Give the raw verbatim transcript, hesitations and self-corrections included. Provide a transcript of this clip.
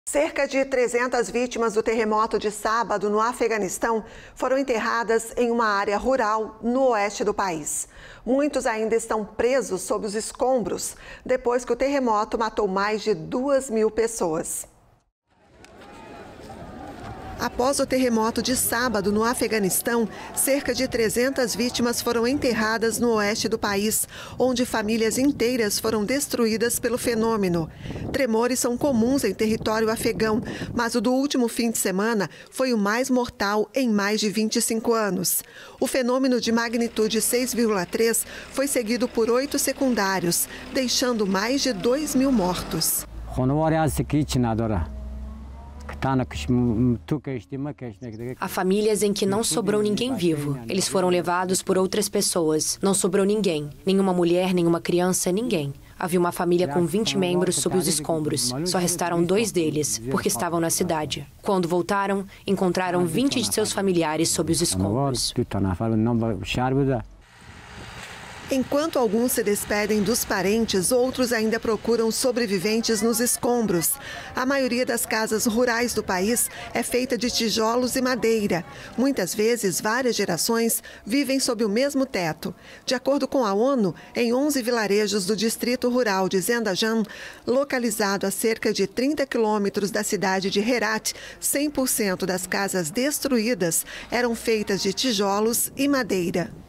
Cerca de trezentas vítimas do terremoto de sábado no Afeganistão foram enterradas em uma área rural no oeste do país. Muitos ainda estão presos sob os escombros, depois que o terremoto matou mais de duas mil pessoas. Após o terremoto de sábado no Afeganistão, cerca de trezentas vítimas foram enterradas no oeste do país, onde famílias inteiras foram destruídas pelo fenômeno. Tremores são comuns em território afegão, mas o do último fim de semana foi o mais mortal em mais de vinte e cinco anos. O fenômeno de magnitude seis vírgula três foi seguido por oito secundários, deixando mais de dois mil mortos. Há famílias em que não sobrou ninguém vivo. Eles foram levados por outras pessoas. Não sobrou ninguém. Nenhuma mulher, nenhuma criança, ninguém. Havia uma família com vinte membros sob os escombros. Só restaram dois deles, porque estavam na cidade. Quando voltaram, encontraram vinte de seus familiares sob os escombros. Enquanto alguns se despedem dos parentes, outros ainda procuram sobreviventes nos escombros. A maioria das casas rurais do país é feita de tijolos e madeira. Muitas vezes, várias gerações vivem sob o mesmo teto. De acordo com a ONU, em onze vilarejos do distrito rural de Zendajan, localizado a cerca de trinta quilômetros da cidade de Herat, cem por cento das casas destruídas eram feitas de tijolos e madeira.